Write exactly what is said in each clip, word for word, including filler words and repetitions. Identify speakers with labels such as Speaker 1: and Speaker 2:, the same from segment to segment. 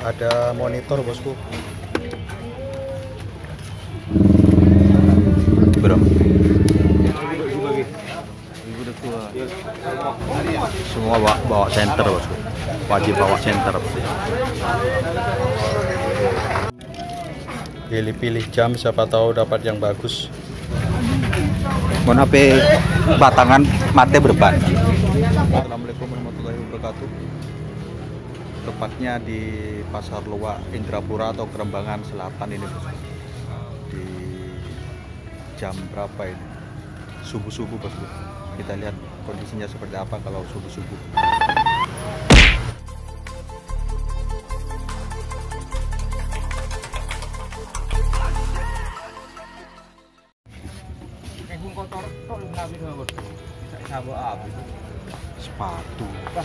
Speaker 1: Ada monitor bosku. Berapa? Semua bawa, bawa center bosku. Wajib bawa center. Pilih-pilih jam, siapa tahu dapat yang bagus. Mohon H P batangan mate berban. Assalamualaikum warahmatullahi wabarakatuh. Tepatnya di Pasar Loak Indrapura atau Kerembangan Selatan ini bosku. Di jam berapa ini? Subuh-subuh bosku. Kita lihat kondisinya seperti apa kalau subuh-subuh. Sepatu.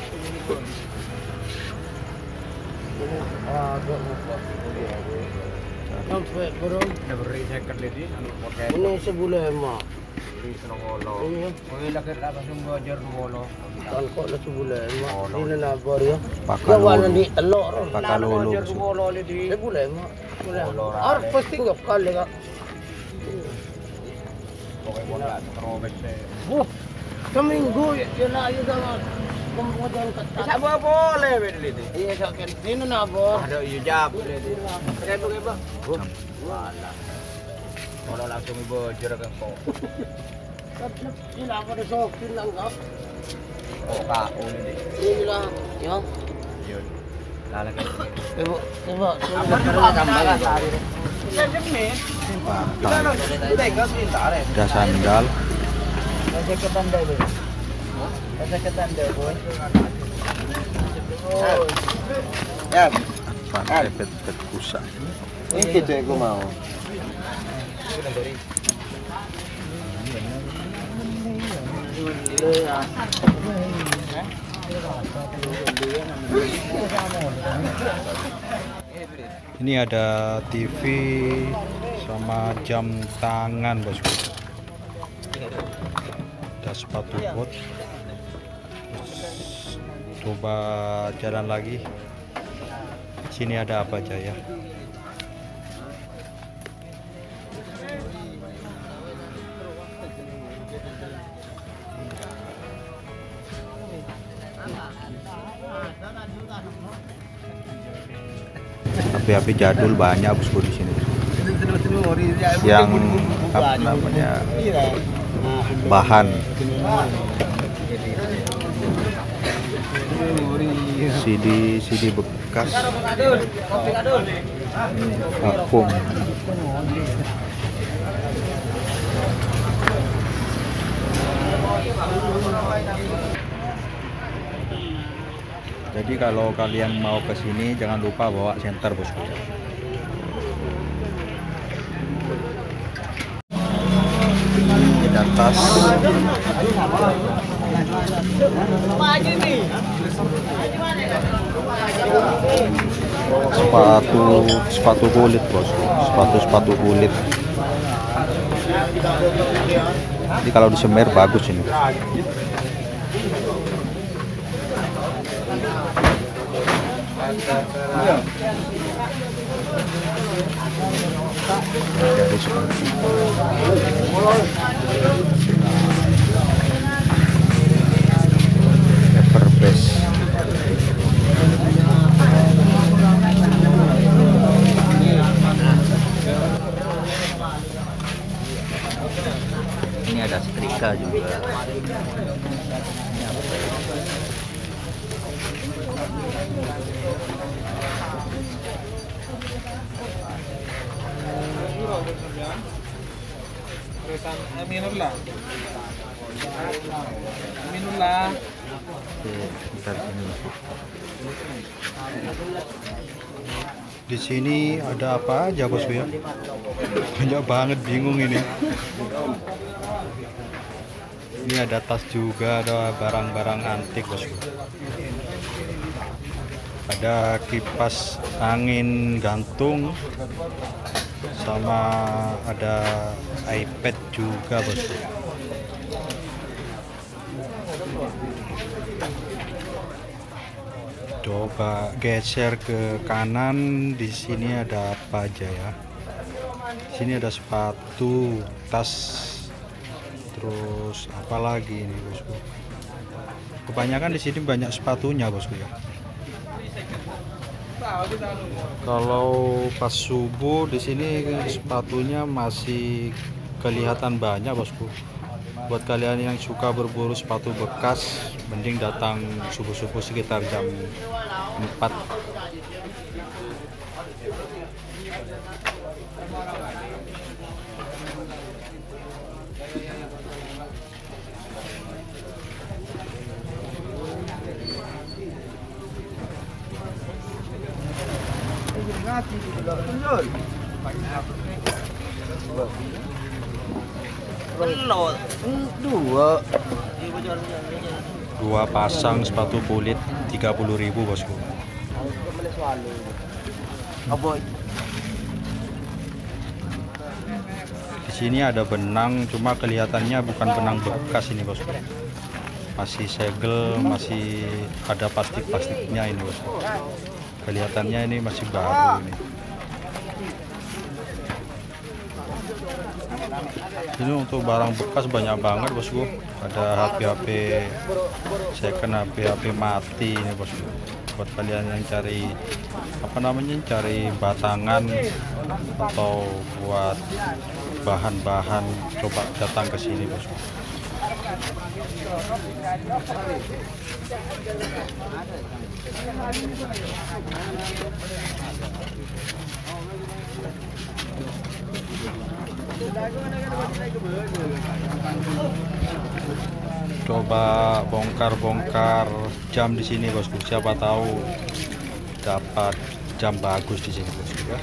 Speaker 2: Ini sebulan emak.
Speaker 1: Iya.
Speaker 2: Kok lah sebulan emak. Ini nabar ya.
Speaker 1: Pakalulu.
Speaker 2: Di telur.
Speaker 1: Pakalulu.
Speaker 2: Sebulan emak. Ar pasti nggak kali kak. Bu, seminggu ya lah ayo dah. Kemudian kata.
Speaker 3: Siapa boleh beli ini?
Speaker 2: Iya sakit. Ini nabor.
Speaker 3: Ada iya jam beli ini. Saya tuh apa? Wala. Kalau langsung bocor kan kok.
Speaker 2: Ini apa ada sokin lang kak?
Speaker 3: Oh kak, ini.
Speaker 2: Ini lah, ya.
Speaker 3: Yun. Lalagay.
Speaker 2: Ibu, coba.
Speaker 3: Apa tambah lah tadi.
Speaker 1: Ada sandal.
Speaker 2: Jaketan deh, boy. Jaketan deh, boy.
Speaker 3: Ya.
Speaker 1: Pantai pet-pet kusa.
Speaker 3: Ini cek gue mau.
Speaker 1: Ini ada T V sama jam tangan bosku. Ada sepatu bot. Terus coba jalan lagi. Sini ada apa aja ya? H P-H P jadul banyak bosku di sini. Yang apa namanya bahan C D C D bekas, vakum. Jadi kalau kalian mau ke sini jangan lupa bawa senter bosku. Ada tas. Sepatu sepatu kulit bosku. Sepatu sepatu kulit. Jadi kalau di Semer bagus ini. Dari sepatu. Everbest. Ini ada setrika juga. Ini apa ya?
Speaker 3: Aminullah. Aminullah.
Speaker 1: Oke, bentar sini. Di sini ada apa aja bosku ya? Banyak banget, bingung ini. Ini ada tas juga, ada barang-barang antik bosku. Ada kipas angin gantung, sama ada iPad juga bosku. Coba geser ke kanan, di sini ada apa aja ya? Di sini ada sepatu, tas, terus apa lagi ini bosku? Kebanyakan di sini banyak sepatunya bosku ya. Kalau pas subuh di sini sepatunya masih kelihatan banyak bosku. Buat kalian yang suka berburu sepatu bekas, mending datang subuh-subuh sekitar jam empat.
Speaker 2: Dua.
Speaker 1: Dua pasang sepatu kulit tiga puluh ribu bosku. Di sini ada benang, cuma kelihatannya bukan benang bekas ini bosku. Masih segel, masih ada plastik-plastiknya ini bosku. Kelihatannya ini masih baru ini. Ini untuk barang bekas banyak banget bosku. Ada H P H P second, H P H P mati ini bosku. Buat kalian yang cari apa namanya, cari batangan atau buat bahan-bahan, coba datang ke sini bosku. Coba bongkar-bongkar jam di sini bosku. Siapa tahu dapat jam bagus di sini bosku ya.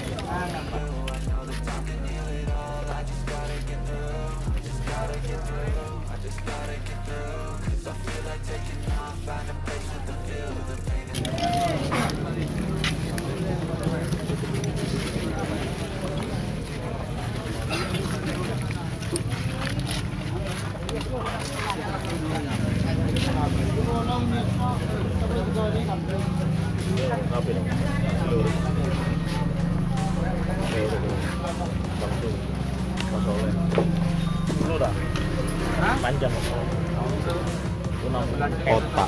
Speaker 3: Panjang.
Speaker 1: Kotak.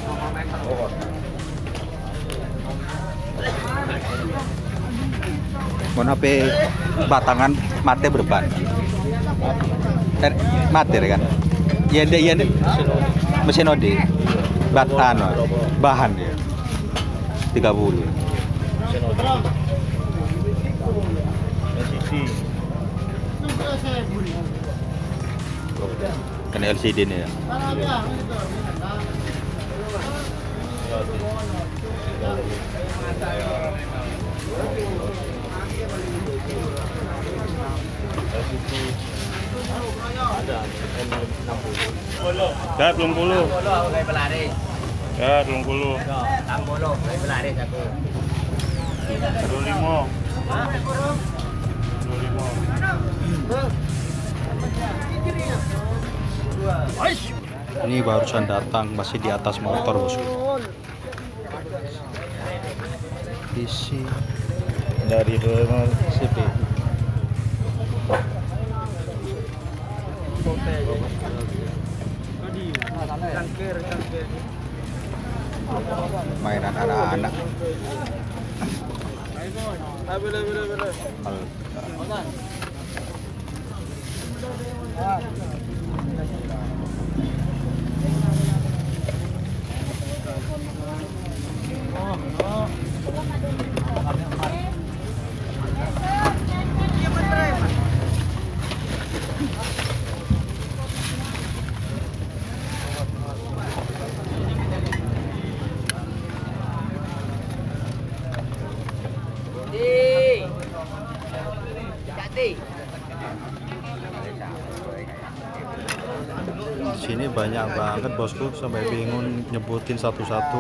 Speaker 1: Mohon H P batangan mate berban. Eh, mate kan? Iya deh, iya deh. Mesin ode. Batan, bahan ya. tiga puluh. Kena L C D nih ya.
Speaker 4: Ya, belum puluh.
Speaker 3: Kayak pelari.
Speaker 4: Ya, belum puluh.
Speaker 3: enam puluh kayak pelari satu.
Speaker 4: Dua lima. Dua lima.
Speaker 1: Ini barusan datang, masih di atas motor bosku. Isi
Speaker 4: Dari dua
Speaker 1: C P. Mainan anak-anak. Di sini banyak banget bosku, sampai bingung nyebutin satu-satu.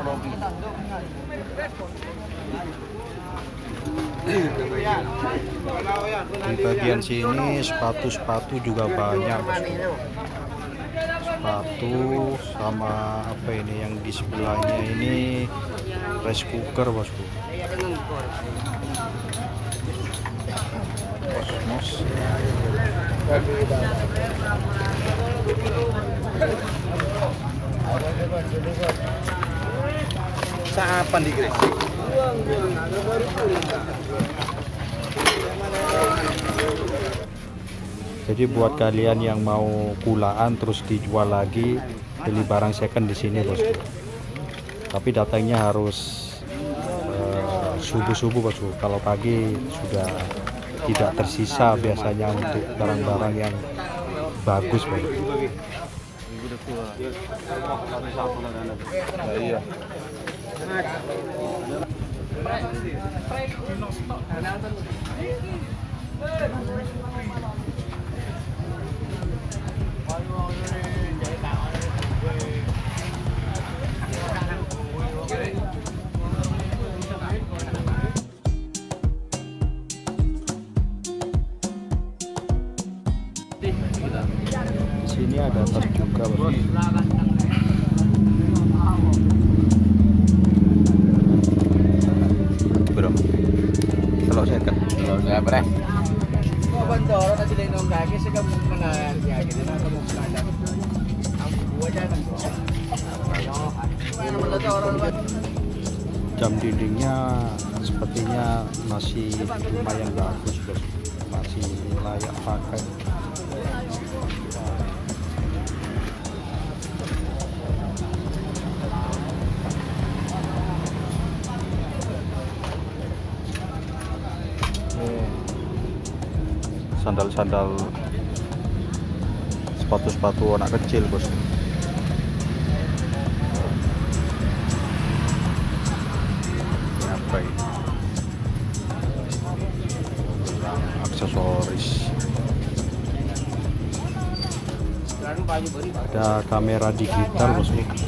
Speaker 1: Di bagian sini sepatu-sepatu juga banyak bosku. Sepatu sama apa ini yang di sebelahnya ini Rice cooker bosku. Kosmos.
Speaker 3: Saapan di Gresik.
Speaker 1: Jadi buat kalian yang mau kulaan terus dijual lagi, beli barang second di sini bosku. Tapi datangnya harus uh, subuh-subuh bosku. Kalau pagi sudah tidak tersisa biasanya untuk barang-barang yang bagus bosku.
Speaker 3: Nah, iya.
Speaker 1: Di sini ada tas juga bosku. Bro, kalau second
Speaker 3: Kalau saya beres. Kung bandoro na sila yung kaki, sige mo na nangyari na sa mga kada. Ang buwa dyan ang buwa. Ano naman na orang
Speaker 1: jam dindingnya sepertinya masih lumayan bagus bosku, masih layak pakai. Sandal-sandal, sepatu-sepatu anak kecil bos. Ini apa ini? Aksesoris. Ada kamera digital bos.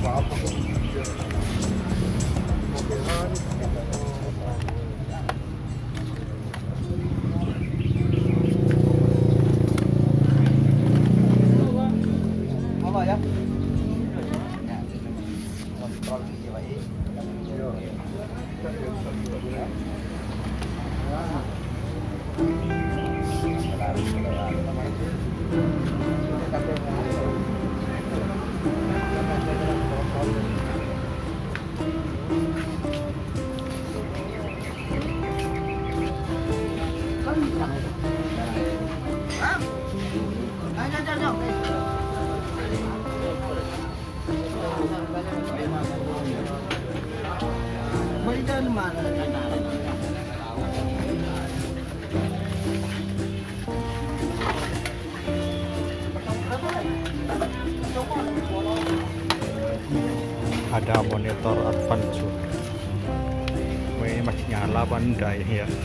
Speaker 1: Ada monitor advance. Wah, ini masih nyala apa enggak ini ya?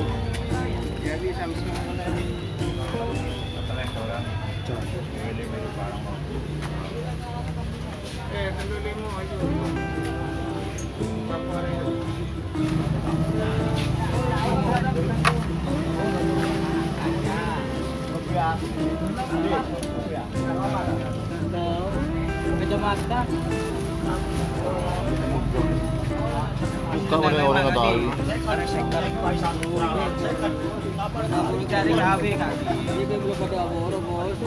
Speaker 2: Kecamatan.
Speaker 3: Bukan orang-orang yang tahu.
Speaker 2: Cari H B kan. Ini belum ada orang bos.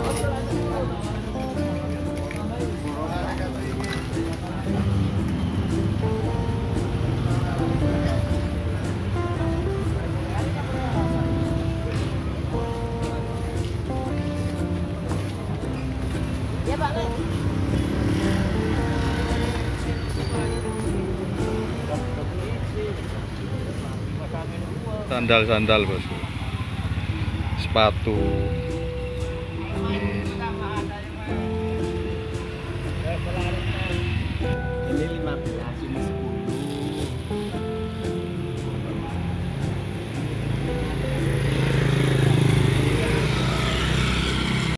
Speaker 2: Ya Pak.
Speaker 1: Sandal-sandal bos, sepatu.
Speaker 2: Ini lima puluh.